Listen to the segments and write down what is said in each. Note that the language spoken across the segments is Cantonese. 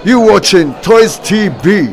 You watching Toys TV。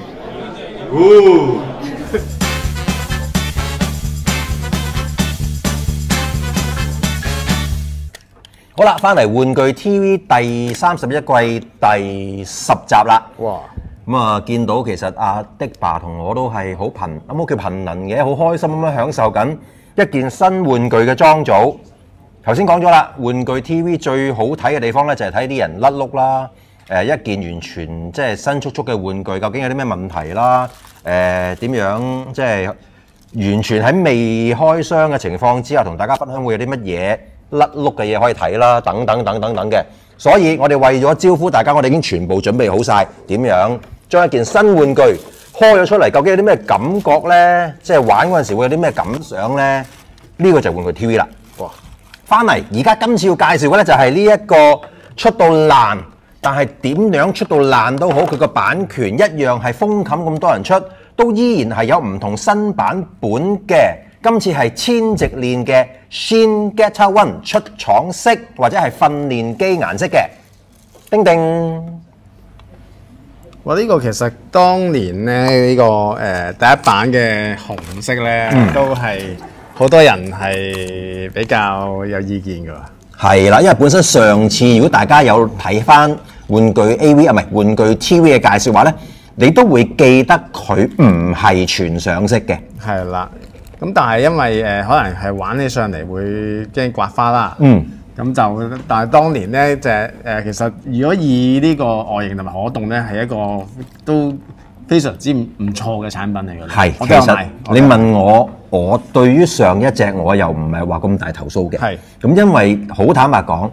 好啦，翻嚟玩具 TV 第31季第10集啦。 哇！ 咁啊，見到其實阿的爸同我都係好貧，有冇叫貧能嘅，好開心咁樣享受緊一件新玩具嘅裝組。頭先講咗啦，玩具 TV 最好睇嘅地方咧就係睇啲人甩碌啦。一件完全即係新速速嘅玩具，究竟有啲咩問題啦？點樣即係完全喺未開箱嘅情況之下，同大家分享會有啲乜嘢甩碌嘅嘢可以睇啦，等等嘅。所以我哋為咗招呼大家，我哋已經全部準備好晒點樣將一件新玩具開咗出嚟，究竟有啲咩感覺呢？即係玩嗰陣時會有啲咩感想呢？呢個就係玩具 TV 啦。哇！翻嚟而家今次要介紹嘅咧就係呢一個出到爛，但係點樣出到爛都好，佢個版權一樣係封冚咁多人出，都依然係有唔同新版本嘅。今次係千直鏈嘅 Shin-Getter One 出廠色或者係訓練機顏色嘅。叮叮！ 哇！呢個其實當年咧呢個第一版嘅紅色咧，都係好多人係比較有意見㗎。 係啦，因為本身上次如果大家有睇翻玩具 AV 啊，唔係玩具 TV 嘅介紹話咧，你都會記得佢唔係全上色嘅。係啦。咁但係因為可能係玩起上嚟會驚刮花啦，咁就但係當年咧就其實如果以呢個外形同埋可動咧係一個都非常之唔錯嘅產品嚟嘅。係，其實你問我對於上一隻我又唔係話咁大投訴嘅。係，咁因為好坦白講，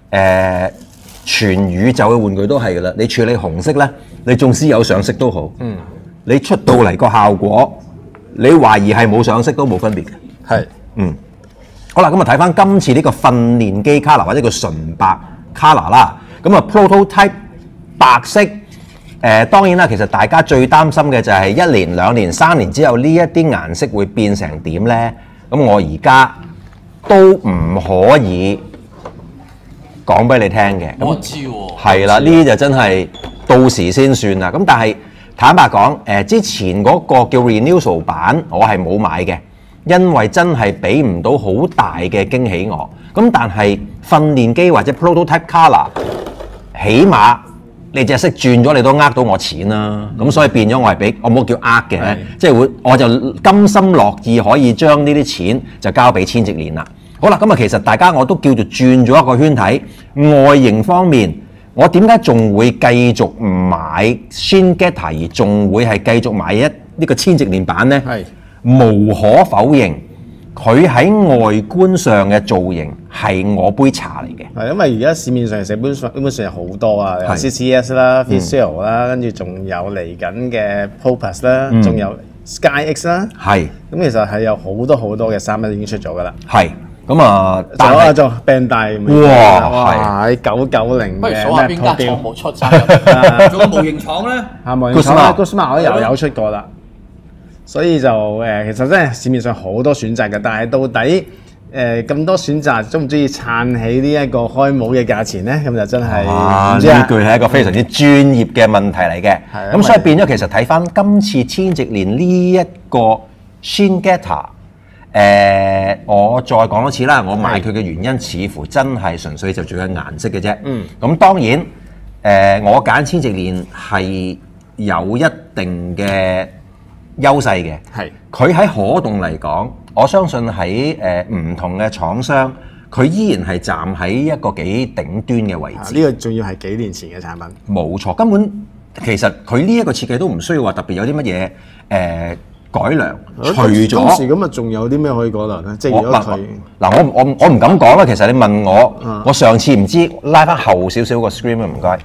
全宇宙嘅玩具都係㗎啦。你處理紅色咧，你縱使有上色都好，你出到嚟個效果。你懷疑係冇上色都冇分別嘅，係，好啦，咁啊睇翻今次呢個訓練機 color 或者叫純白 color 啦，咁啊 prototype 白色，當然啦，其實大家最擔心嘅就係1年、2年、3年之後呢一啲顏色會變成點咧？咁我而家都唔可以講俾你聽嘅。我知喎，係啦，呢啲就真係到時先算啦。咁但係。坦白講，之前嗰個叫 Renewal 版，我係冇買嘅，因為真係俾唔到好大嘅驚喜我。咁但係訓練機或者 Prototype Color， 起碼你隻色轉咗，你都呃到我錢啦。咁所以變咗我係俾我冇叫呃嘅，即係我就甘心樂意可以將呢啲錢就交俾千直鏈啦。好啦，咁啊其實大家我都叫做轉咗一個圈睇外形方面。我點解仲會繼續唔買 Shin-Getter 而仲會係繼續買呢個千直鏈版呢？係無可否認，佢喺外觀上嘅造型係我杯茶嚟嘅。係因為而家市面上基本上有好多啊，有 CCS 啦、Visual 啦，跟住仲有嚟緊嘅 Popus 啦，仲有 SkyX 啦。係咁，其實係有好多嘅衫已經出咗㗎啦。係。咁啊，仲Bandai哇，喺990嘅，不如數下邊間廠冇出晒，仲有模型廠咧，模型廠 Guzma 又有出過啦，所以就其實真係市面上好多選擇嘅，但係到底咁多選擇，中唔中意撐起呢一個開帽嘅價錢咧？咁就真係唔知啊！呢句係一個非常之專業嘅問題嚟嘅，咁所以變咗其實睇翻今次千直鏈呢一個 Shin-Getter。我再講多次啦，我買佢嘅原因似乎真係純粹就做緊顏色嘅啫。咁當然，我揀千直鏈係有一定嘅優勢嘅。係，佢喺可動嚟講，我相信喺唔同嘅廠商，佢依然係站喺一個幾頂端嘅位置。呢個仲要係幾年前嘅產品。冇錯，根本其實佢呢一個設計都唔需要話特別有啲乜嘢改良，除咗當時咁啊，仲有啲咩可以改良咧？即係如果佢嗱，我唔敢講啦。其實你問我，我上次唔知拉翻後少少個 screen 啊，唔該。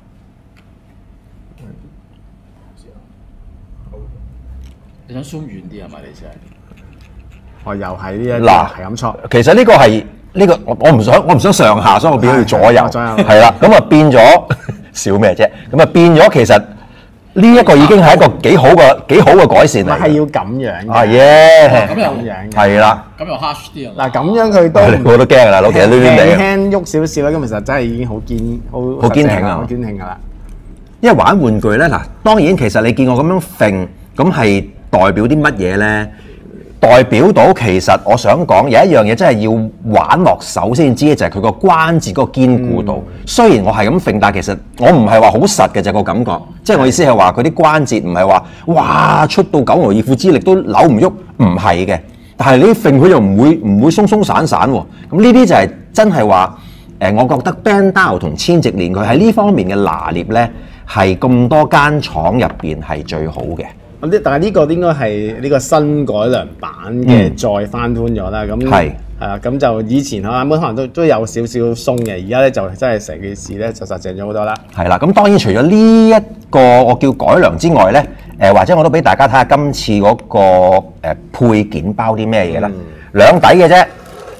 你想 zoom 遠啲係咪？你先係？又係呢一嗱係咁錯。其實呢個係呢個我唔想上下，所以我變咗要左右。係啦，咁啊變咗笑咩啫？咁啊變咗其實。呢一個已經係一個幾好嘅改善嚟，係要咁樣嘅。啊耶！咁又係啦。咁又 harsh 啲啊。嗱咁樣佢都我都驚㗎啦，攞其實攣攣地。輕喐少少啦，咁其實真係已經好堅挺啊，好堅挺㗎啦。 因為玩玩具咧，嗱當然其實你見我咁樣揈，咁係代表啲乜嘢咧？代表到其實我想講有一樣嘢真係要玩落手先知嘅，就係佢個關節嗰個堅固度。雖然我係咁揈，但係其實我唔係話好實嘅就個感覺。即係我意思係話佢啲關節唔係話哇出到九牛二虎之力都扭唔喐，唔係嘅。但係你揈佢又唔會鬆鬆散散喎。咁呢啲就係真係話我覺得 Bandau 同千直連佢喺呢方面嘅拿捏咧，係咁多間廠入邊係最好嘅。 但係呢個應該係呢個新改良版嘅再翻寬咗啦。咁係啊，咁就以前可能都有少少鬆嘅，而家咧就真係成件事咧就實淨咗好多啦。係啦，咁當然除咗呢一個我叫改良之外咧，或者我都俾大家睇下今次嗰個配件包啲咩嘢啦。兩底嘅啫，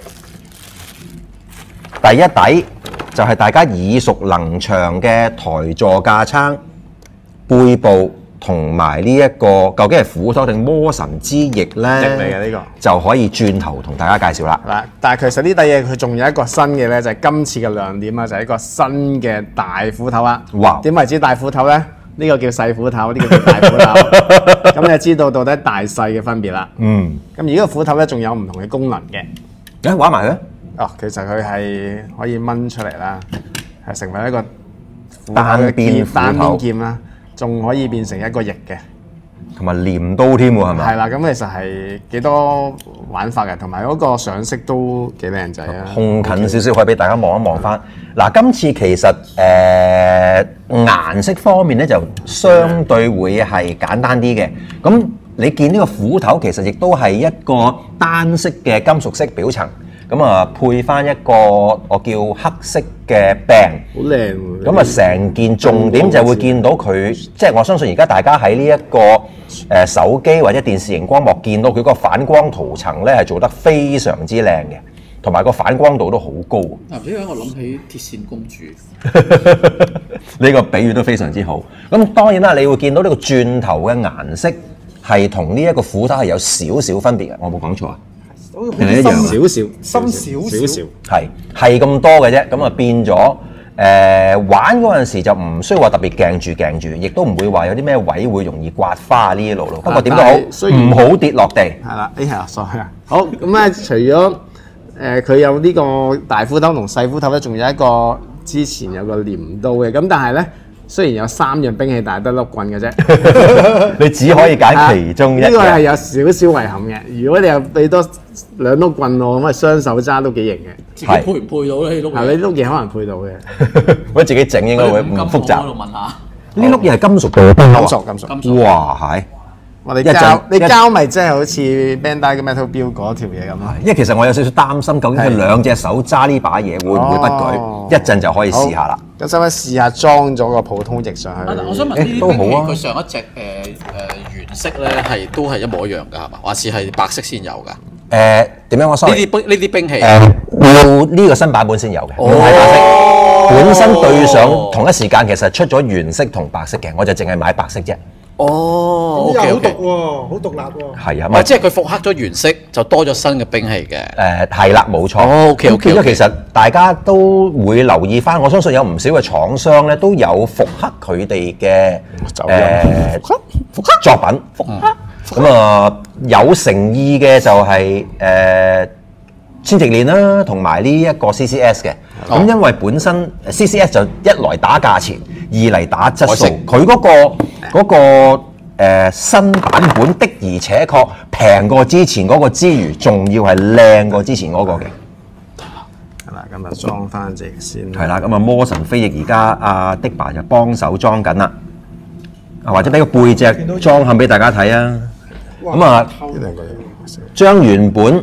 第一底就係大家耳熟能詳嘅台座架撐、背部。同埋呢一個究竟係斧頭定魔神之翼咧？翼嚟嘅呢個就可以轉頭同大家介紹啦。 嗱，但係其實呢啲嘢佢仲有一個新嘅咧，就係今次嘅亮點啊，就係一個新嘅大斧頭啊！哇！點為之大斧頭咧？呢個叫細斧頭，呢個叫大斧頭。咁你就知道到底大細嘅分別啦。咁而呢個斧頭咧，仲有唔同嘅功能嘅。 玩埋佢。 哦，其實佢係可以掹出嚟啦，係成為一個單邊劍啦。仲可以變成一個翼嘅， 同埋鐮刀添喎，係咪？ 係啦，咁其實係幾多玩法嘅，同埋嗰個上色都幾靚仔啊！ 控近少少可以俾大家望一望翻。嗱，今次其實顏色方面咧就相對會係簡單啲嘅。咁你見呢個斧頭其實亦都係一個單色嘅金屬色表層。咁啊，配翻一個我叫黑色嘅柄， 好靚喎！ 咁啊，成件重點就會見到佢，即係我相信而家大家喺呢一個手機或者電視熒光幕見到佢個反光塗層咧，係做得非常之靚嘅，同埋個反光度都好高。 啊！因為我諗起鐵線公主， 呢個比喻都非常之好。咁當然啦，你會見到呢個鑽頭嘅顏色係同呢一個斧頭係有少少分別嘅，我冇講錯啊？ 係一樣少少， 深少少， 係咁多嘅啫。咁啊變咗玩嗰陣時就唔需要話特別鏡住，亦都唔會話有啲咩位會容易刮花呢一路路。不過點都好，唔好跌落地。係啦，sorry啊。好咁咧，除咗佢有呢個大斧頭同細斧頭咧，仲有一個之前有個鐮刀嘅。咁但係咧，雖然有3樣兵器，但係得碌棍嘅啫。 你只可以揀其中一樣。 呢個係有少少遺憾嘅。如果你又俾多2碌棍我，咁啊雙手揸都幾型嘅。 自己配唔配到咧？呢碌嘢？ 呢碌嘢可能配到嘅。 我自己整應該會唔複雜。 我喺度問下。 呢碌嘢係金屬嘅。 金屬。 哇，係。 你膠咪真係好似 Bandai 嘅 Metal Build 嗰條嘢咁咯。 因為其實我有少少擔心，究竟佢2隻手揸呢把嘢會唔會不舉？一陣就可以試下啦。 咁使唔使試下裝咗個普通翼上去？ 我想問呢啲都好啊。 佢上一隻原色咧都係一模一樣㗎，係嘛？還是係白色先有㗎？ 點樣？我 sorry。 呢啲兵器要呢個新版本先有嘅，唔係白色。本身對上同一時間其實出咗原色同白色嘅，我就淨係買白色啫。 哦， 好獨喎，好獨立喎。 係啊， 即係佢復刻咗原色，就多咗新嘅兵器嘅。 係啦，冇錯。 OK。 因為其實大家都會留意翻，我相信有唔少嘅廠商咧都有復刻佢哋嘅復刻作品。咁啊，有誠意嘅就係千直鏈啦，同埋呢一個 CCS 嘅。咁因為本身 CCS 就一來打價錢，二嚟打質素。佢嗰個新版本的而且確平過之前嗰個之餘，仲要係靚過之前嗰個嘅。 係啦，咁啊裝翻隻先。 係啦，咁啊魔神飛翼而家阿的爸就幫手裝緊啦，或者俾個背脊裝下俾大家睇啊。咁啊，將原本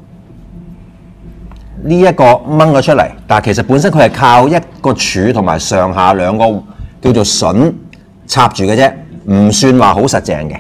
呢一個掹咗出嚟，但係其實本身佢係靠一個柱同埋上下2個叫做榫插住嘅啫，唔算話好實淨嘅。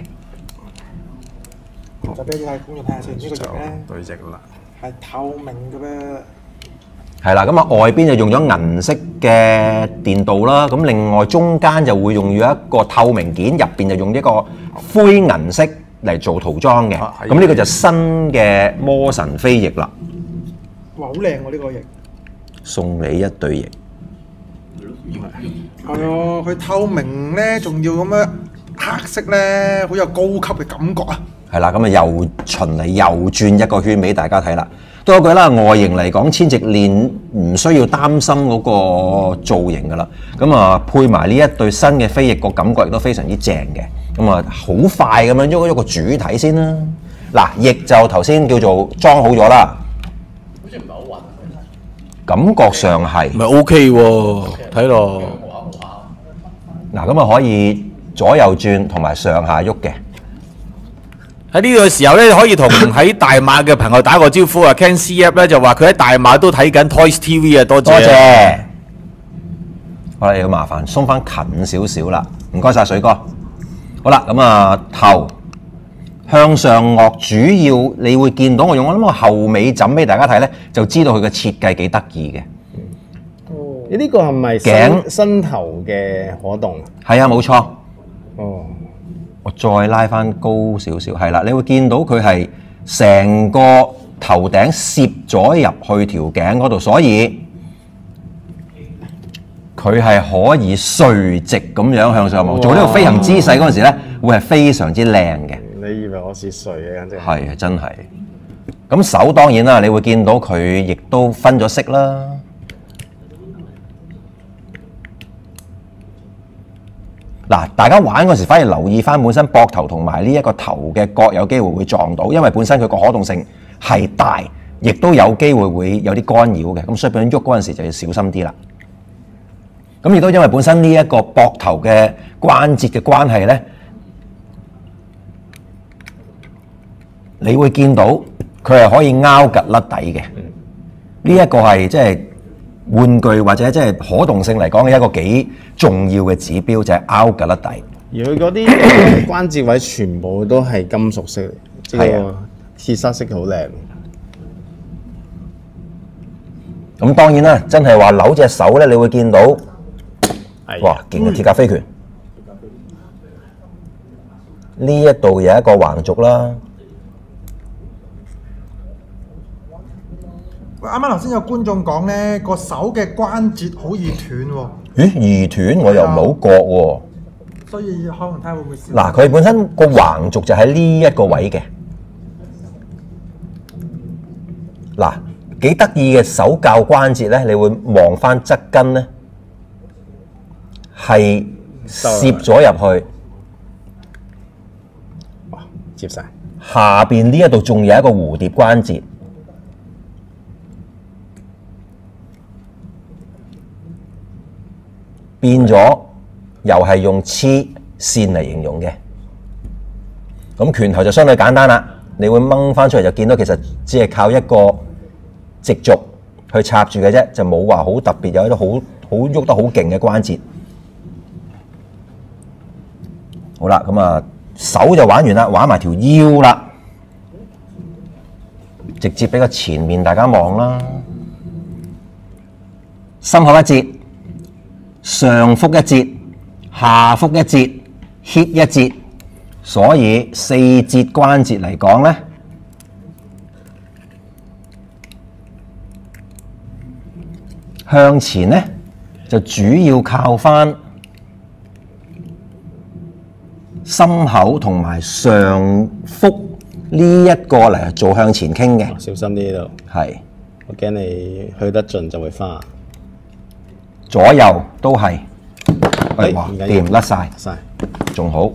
就俾大觀眾睇下先，呢個翼咧對翼啦， 係透明嘅咩？ 係啦，咁啊外邊就用咗銀色嘅電鍍啦，咁另外中間就會用咗一個透明件，入邊就用一個灰銀色嚟做塗裝嘅。咁呢個就新嘅魔神飛翼啦。 哇，好靚喎呢個翼！ 送你一對翼。 係啊，佢透明咧，仲要咁樣黑色咧，好有高級嘅感覺啊！ 係啦，咁啊又循嚟又轉一個圈俾大家睇啦。多一句啦，外形嚟講，千直鏈唔需要擔心嗰個造型噶啦。咁啊，配埋呢一對新嘅飛翼，個感覺亦都非常之正嘅。咁啊，好快咁樣喐一個主體先啦。嗱，翼就頭先叫做裝好咗啦。好似唔係好穩。感覺上係。 咪 OK 喎，睇落。 嗱，咁啊可以左右轉同埋上下喐嘅。 喺呢個時候咧，可以同喺大馬嘅朋友打個招呼啊 ！Ken CF 咧就話佢喺大馬都睇緊 Toys TV 啊，多謝。 好啦，要麻煩鬆翻近少少啦，唔該晒水哥。好啦，咁啊頭向上顎主要你會見到我用我諗個後尾枕俾大家睇咧，就知道佢嘅設計幾得意嘅。 你呢個係咪身頭嘅可動？ 係啊，冇錯。 哦。 我再拉翻高少少，係啦，你會見到佢係成個頭頂攝咗入去條頸嗰度，所以佢係可以垂直咁樣向上望，做呢個飛行姿勢嗰陣時咧，會係非常之靚嘅。 你以為我是誰嘅？簡直係真係。咁手當然啦，你會見到佢亦都分咗色啦。嗱，大家玩嗰時反而留意翻本身膊頭同埋呢一個頭嘅角有機會會撞到，因為本身佢個可動性係大，亦都有機會會有啲干擾嘅，咁所以變咗喐嗰陣時就要小心啲啦。咁亦都因為本身呢一個膊頭嘅關節嘅關係咧，你會見到佢係可以拗趌甩底嘅。呢一個係即係玩具或者即係可動性嚟講嘅一個幾重要嘅指標，就係拗趌甩底。 而佢嗰啲關節位全部都係金屬色嚟，即係個鐵砂色好靚。 咁當然啦，真係話扭隻手咧，你會見到，哇，勁嘅鐵甲飛拳。呢一度有一個橫軸啦。 啱啱頭先有觀眾講咧，個手嘅關節好易斷喎。 咦？易斷我又唔係好覺喎。 所以可能睇下會唔會試。 嗱，佢本身個橫軸就喺呢一個位嘅。嗱，幾得意嘅手較關節咧，你會望翻側根咧，係攝咗入去。 哇！接晒。 下邊呢一度仲有一個蝴蝶關節。變咗又係用黐線嚟形容嘅，咁拳頭就相對簡單啦。你會掹翻出嚟就見到其實只係靠一個直軸去插住嘅啫，就冇話好特別有一啲好喐得好勁嘅關節。好啦，咁啊手就玩完啦，玩埋條腰啦，直接俾個前面大家望啦，心口一節。上腹一節，下腹一節 ，hip 一節，所以四節關節嚟講咧，向前咧就主要靠返心口同埋上腹呢一個嚟做向前傾嘅。 小心啲呢度。係，我驚你去得盡就會花。 左右都係，哇，掂甩晒，仲好。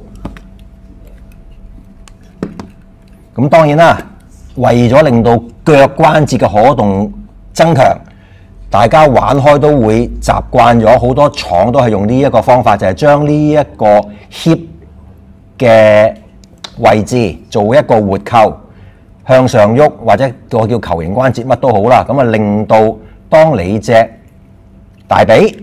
咁當然啦，為咗令到腳關節嘅可動增強，大家玩開都會習慣咗，好多廠都係用呢一個方法，就係將呢一個 hip 嘅位置做一個活扣，向上喐，或者個叫球形關節乜都好啦，咁啊令到當你隻大髀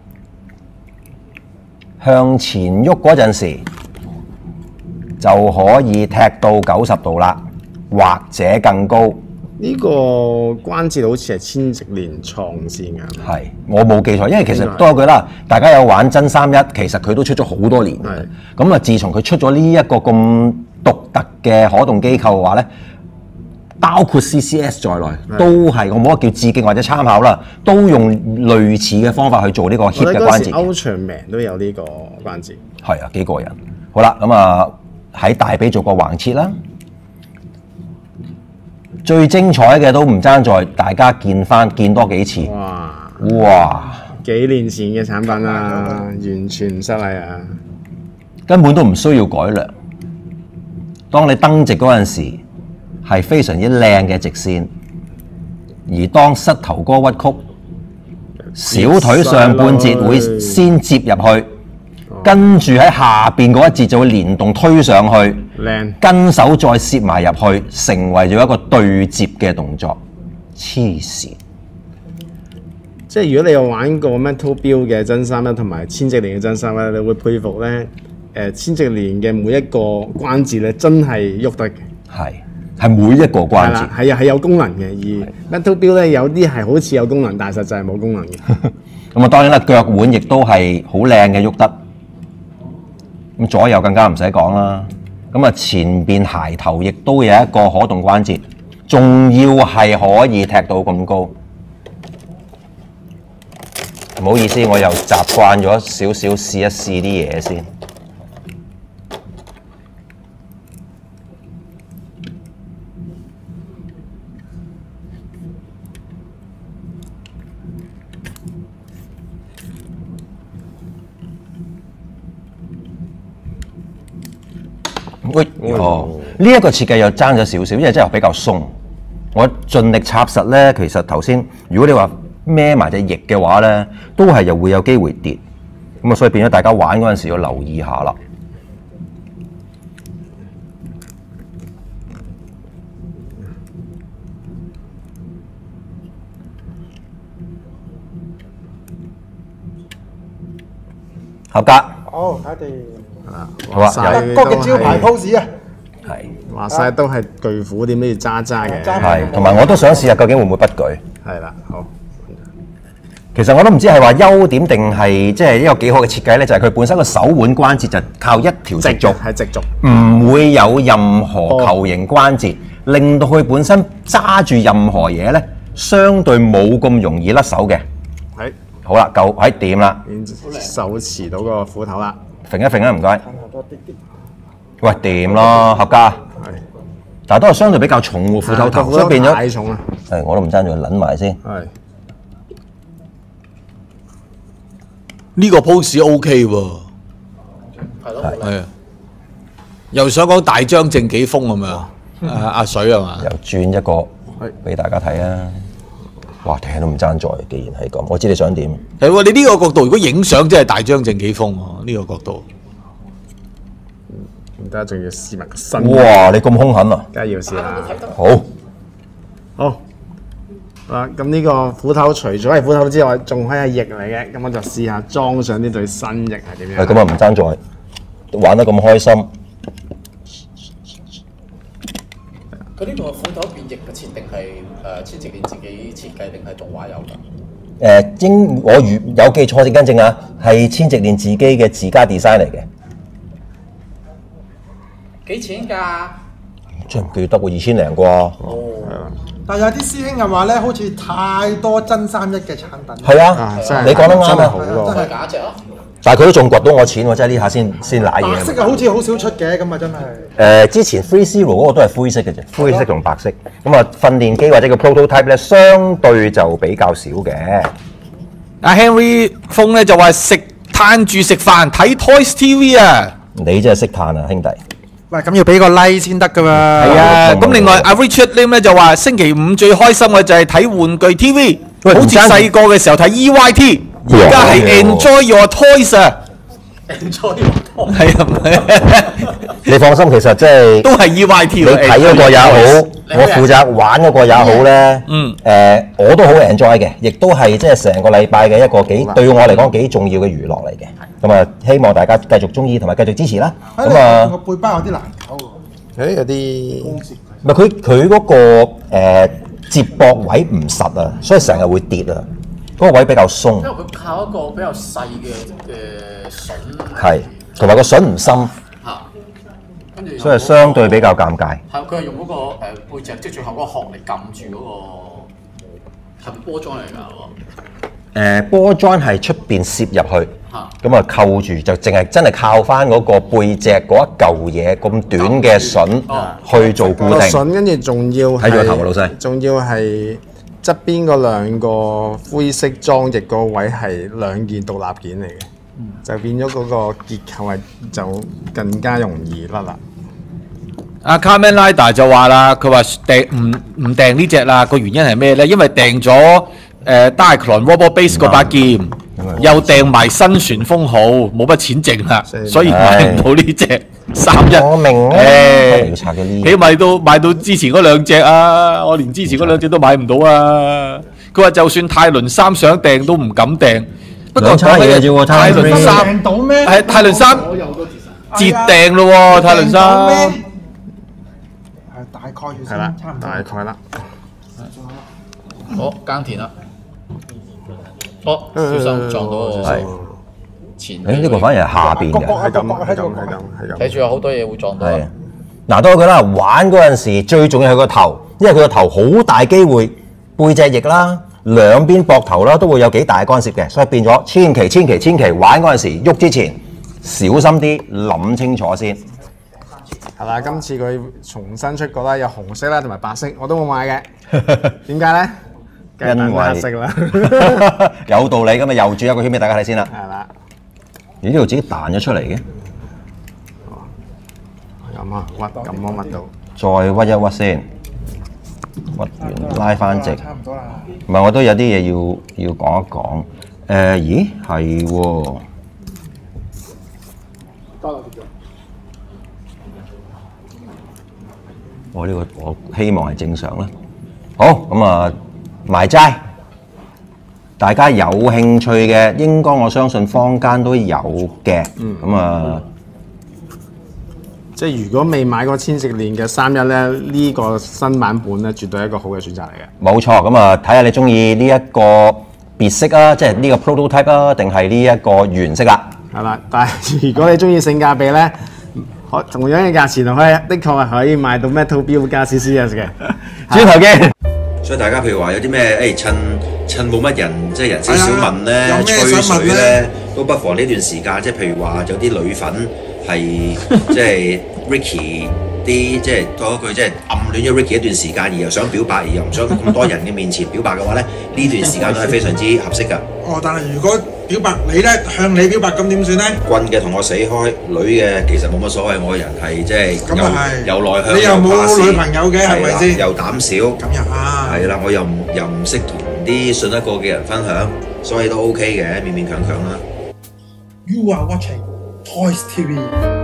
向前喐嗰陣時，就可以踢到90度啦，或者更高。 呢個關節好似係千直連創線㗎。 係，我冇記錯，因為其實多句啦，大家有玩真31，其實佢都出咗好多年。咁啊，自從佢出咗呢一個咁獨特嘅可動機構嘅話咧， 包括 CCS 在內，都係我冇得叫致敬或者參考啦，都用類似嘅方法去做呢個 hip 嘅關節。 Ultraman 都有呢個關節。 係啊，幾過癮。好啦，咁啊喺大髀做個橫切啦。最精彩嘅都唔爭在大家見多幾次。哇！ 幾年前嘅產品啊，完全唔失禮啊！ 根本都唔需要改良。當你蹬直嗰陣時，係非常之靚嘅直線，而當膝頭哥屈曲，小腿上半節會先接入去，跟住喺下邊嗰一節就會連動推上去，跟手再攝埋入去，成為咗一個對接嘅動作。黐線！ 即係如果你有玩過 Metal Build 嘅真衫咧，同埋千直連嘅真衫咧，你會佩服咧千直連嘅每一個關節咧，真係喐得嘅。係每一個關節。 係有功能嘅，而 Metal Build 咧有啲係好似有功能，但係實際係冇功能嘅。 咁啊，當然啦，腳腕亦都係好靚嘅喐得。咁左右更加唔使講啦。咁啊，前邊鞋頭亦都有一個可動關節，仲要係可以踢到咁高。唔好意思，我又習慣咗少少試一試啲嘢先。呢一個設計又爭咗少少，因為真係比較鬆。我盡力插實咧，其實頭先如果你話孭埋隻翼嘅話咧，都係又會有機會跌。咁啊，所以變咗大家玩嗰陣時要留意下啦。合格。 好，睇地。 好啊， 德國嘅招牌 pose 啊。 係。 話晒都係巨虎，點都要揸嘅。 係，同埋我都想試下究竟會唔會不舉。 係啦，好。 其實我都唔知係話優點定係即係一個幾好嘅設計咧，就係佢本身個手腕關節就靠一條直軸， 係直軸， 唔會有任何球形關節，令到佢本身揸住任何嘢咧，相對冇咁容易甩手嘅。 係。 好啦，夠喺掂啦， 手持到個斧頭啦， 揈一揈啊，唔該。喂，掂咯，合格。係。但係都係相對比較重喎，斧頭頭，所以變咗太重啦。 係，我都唔爭住撚埋先。 係。 呢個 pose OK 喎， 係咯， 係啊，又想講大張正幾風咁樣，阿水係嘛？ 又轉一個俾大家睇啊！哇，睇都唔爭在，既然係咁，我知你想點。 係喎，你呢個角度如果影相真係大張正幾風喎，呢個角度。 唔得，仲要試埋個身。 哇！你咁兇狠啊！ 梗係要試啦。好。咁呢個斧頭除咗係斧頭之外，仲係翼嚟嘅，咁我就試下裝上呢對新翼係點樣。 咁啊唔爭在，玩得咁開心。 佢呢個斧頭變翼嘅設定係千直連自己設計定係動畫有㗎？ 我如有記錯，請更正啊，係千直連自己嘅自家 design 嚟嘅。 幾錢㗎？ 真係唔記得喎，2000零啩。 哦。 但係有啲師兄又話咧，好似太多真三一嘅產品。 係啊，你講得啱啊， 真係假隻咯。 但係佢都仲掘到我錢喎，真係呢下先揦嘢。 白色啊，好似好少出嘅，咁啊真係。 之前 Free Zero 嗰個都係灰色嘅啫，灰色同白色。咁啊，訓練機或者個 prototype 咧，相對就比較少嘅。 阿 Henry 峰咧就話攤住食飯睇 Toys TV 啊！ 你真係識嘆啊，兄弟！ 喂，咁要俾個 like 先得噶嘛。 係啊，咁另外阿 Richard Lim 咧就話星期五最開心嘅就係睇玩具 TV，好似細個嘅時候睇 EYT， 而家係 Enjoy Your Toys 啊。 Enjoy Your Toys 係啊， 你放心，其實即係都係 EYT。 你睇嗰個也好，我負責玩嗰個也好咧。我都好 enjoy 嘅，亦都係即係成個禮拜嘅一個對我嚟講幾重要嘅娛樂嚟嘅。咁啊，希望大家繼續中意同埋繼續支持啦。咁啊， 個背包有啲難搞喎。 有啲唔係佢嗰個接駁位唔實啊，所以成日會跌啊。嗰個位比較鬆。 因為佢靠一個比較細嘅筍。 係，同埋個筍唔深。 跟住所以相對比較尷尬。 係佢係用嗰個背脊，即係最後嗰個殼嚟撳住嗰個係咪波裝嚟㗎？ 波 join 係出邊攝入去，咁啊扣住就淨係真係靠翻嗰個背脊嗰一嚿嘢咁短嘅筍去做固定。 筍跟住仲要睇住個頭啊，老細。 仲要係側邊嗰兩個灰色裝翼個位係兩件獨立件嚟嘅，就變咗嗰個結構係就更加容易甩啦。 阿 Kamen Rider 就話啦，佢話唔訂呢只啦，個原因係咩咧？因為訂咗Diaclone Robo Base 嗰把劍，又訂埋新旋風號，冇乜錢剩啦，所以買唔到呢只31。 我明咧， 起買到之前嗰兩隻啊！我連之前嗰兩隻都買唔到啊！佢話就算泰倫3想訂都唔敢訂。不過差嘢啫喎， 泰倫3 訂到咩？ 係泰倫3截訂咯喎，泰倫3。 大概住係啦先，差唔多。 大概啦。 好耕田啦。小心撞到我前。 呢個反而係下邊嘅。 係咁。 睇住有好多嘢會撞到。 係。嗱，多句啦，玩嗰陣時最重要係個頭，因為佢個頭好大機會背脊翼啦、兩邊膊頭啦都會有幾大干涉嘅，所以變咗千祈玩嗰陣時喐之前小心啲，諗清楚先。 係啦，今次佢重新出過啦，有紅色啦同埋白色，我都冇買嘅。點解咧？ 因為黑色啦。 有道理，咁啊又轉一個圈俾大家睇先啦。 係啦。 咦？呢度自己彈咗出嚟嘅。 咁啊，屈到。 再屈一屈先，屈完拉翻直。 差唔多啦。 唔係，我都有啲嘢要講一講。咦？係喎。我呢個我希望係正常啦。好，咁啊埋齋，大家有興趣嘅，應該我相信坊間都有嘅。咁啊， 即係如果未買過千食鏈嘅31咧，呢個新版本咧絕對係一個好嘅選擇嚟嘅。 冇錯，咁啊睇下你中意呢一個別色啊，即係呢個 prototype 啊，定係呢一個原色啦。 係啦，但係如果你中意性價比咧，同樣嘅價錢就可以，的確係可以買到 Metal Build 加 CCS 嘅轉頭見。所以大家譬如話有啲咩趁冇乜人，即係人少少問咧，吹水咧，都不妨呢段時間，即係譬如話有啲女粉係即係 Ricky 啲，即係多一句即係暗戀咗 Ricky 一段時間，而又想表白，而又唔想咁多人嘅面前表白嘅話咧，呢段時間都係非常之合適㗎。 但係如果表白你咧，向你表白咁點算咧？ 棍嘅同我死開，女嘅其實冇乜所謂，我個人係即係又內向， 你又冇女朋友嘅係咪先？ 又膽小，咁又係啦，我又唔識同啲信得過嘅人分享，所以都 OK 嘅，勉勉強強啦。 You are watching Toys TV。